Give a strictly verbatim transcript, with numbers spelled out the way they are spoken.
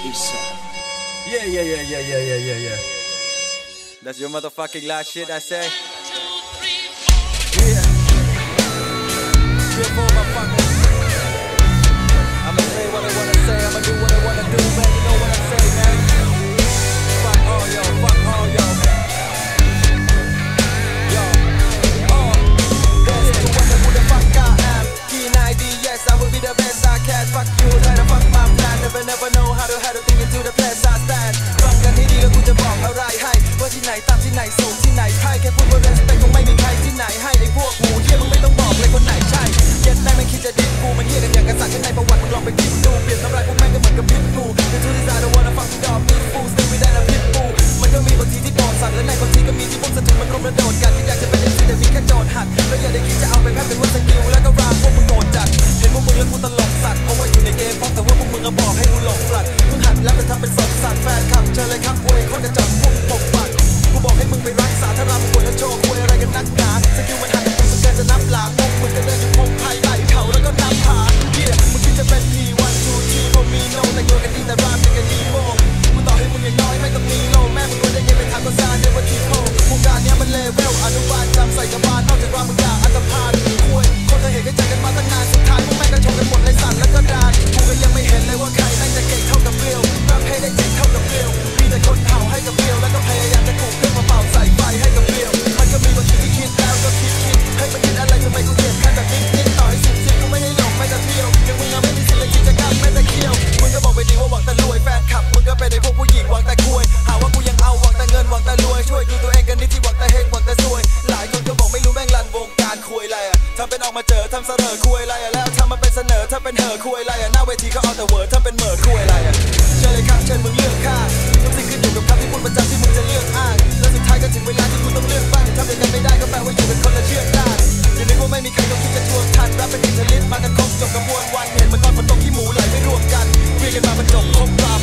Yeah, yeah, yeah, yeah, yeah, yeah, yeah, yeah. That's your motherfucking last shit, I say. Yeah. Three, four, motherfuckers. I'ma say what I wanna say, I'ma do what I wanna do, man. You know what I say, man. Fuck all y'all, fuck all y'all, man. Yo, oh, dance to wonder who the fuck I am. Keen I D, yes, I will be the best I can. Fuck you, try to fuck my plan. Never, never know how to, how to think into the place I stand. ฟังกันให้ดีแล้วกูจะบอกอะไรให้ว่าที่ไหนตามที่ไหนสูงที่ไหนใครแค่พูดว่า respect คงไม่มีใครที่ไหนให้ไอ้พวกหูเหี้ยมึงไม่ต้องบอกเลยคนไหนใช่เย็นได้มันคิดจะดิบกูมันเหี้ยกันอย่างกระสังข้างในประวัติมึงลองไปคิดดูเปลี่ยนน้ำลายพวกแม่งก็เหมือนกับพิษกูแต่ทุกที่สาย don't wanna fuck you up me fool stay with that นะพิษกูมันก็มีบางทีที่โดนสั่งและในบางทีก็มีที่พวกศัตรูมันรุมระโดดกันที่อยากจะเป็นเด็กที่แต่มีแค่โจรหักแล้วอย่าได้คิดจะเอาไปแพ้เป็นว่าสกิลแล้วก็รามพวกมึงโดนจัดเห็นพวกมึงแล้วกูตลกสัตว์เพราะว่าอยู่ในเกมเพราะแต่ว่าพวกมึงก็บอกให้กูหลงหลักมึงหัดแล้วจะทำเป็นสดสัตว์แฟนคลับเชิญเลยครับกูเองคนกระจอกพวกปกปักกูบอกให้มึงไปรักษาถ้ารามึงปวดแล้วโชว์คุยอะไรกันนักหนาสกิลมันหักแต่กูสแกนจะนับหลางงมึงก็เดินอยู่พงไพ่ไหลเขาแล้วก็นับผาเหี้ยมึงคิดจะเป็นพีวันทูทีโคมีโนแต่โยนกันดีแต่รามเป็นกันดีโมกูต่อให้มึงอย่างน้อยไม่ต้องมีโลแม่มึงควรได้เย็นไปทางก็ซาเดี๋ยววันที่โควงการเนี้ยมันเลเวลอนุบาลจำใส่กระบาลนอกจากรามมึงด่าอัตภาลคุยคนเคยเห็นกันจากกันมาตั้งนานสุดท้ายพวกแม่งก็ชมกันหมดเลยสั่นแล้วก็ด่ากูก็ยังไม่เห็นเลยว่าใครแม่งจะเก่งเท่ากับเรียวรามเพได้เจ๋งเท่ากับเรียวมีแต่คนเผาให้กับเรียวแล้วก็พยายามจะกูเครื่องมาเป่าใส่ไฟให้กับเรียวมันก็มีบางทีที่คิดแล้วก็คิดคิดให้มันคิดอะไรทำไมกูเกลียดแค่แบบนิดนิดต่อให้สิบสิบกูไม่ให้หลงไม่แต่เที่ยวยังมึงยังไม่มีสิทธิ์เลยที่จะก้าวไม่แต่เคี้ยวมึงก็บอกไปดีว่าหวังแต่รวยแฟนคลับมึงก็เป็นไอ้พวกผู้หญิงหวังแต่คุยหาว่ากูยังเอาหวังแต่เงินหวังแต่รวยช่วยดูตัวเองกันนิดที่หวังแต่เฮงหวังแต่ซวยหลายคนก็บอกไม่รู้แม่งรันวงการคุยอะไรอะทำเป็นออกมาเจอทำเสนอคุยอะไรอะแล้วทำมาเป็นเสนอถ้าเป็นเหอคุยอะไรอะหน้าเวทีก็เอาแต่เวิร์ดถ้าเป็นเหม่อคุยอะไรอะเชิญเลยครับเชิญมึงเลือกข้างทุกสิ่งขึ้นอยู่กับคำที่พูดประจำที่มึงจะเลือกอ้างแล้วสุดท้ายก็ถึงเวลาที่คุณต้องเลือกบ้างทำอย่างนั้นไม่ได้ก็แปลว่าอยู่เป็นคนละเชือกด้านอย่านึกว่าไม่มีใครต้องคิดจะทวงทันรับเป็นอิทธิฤทธิ์มากันครบจบกระบวนวันเห็นมันตอนฝนตกขี้หมูไหลไม่รวมกันเรียกกันมาบรรจบครบราย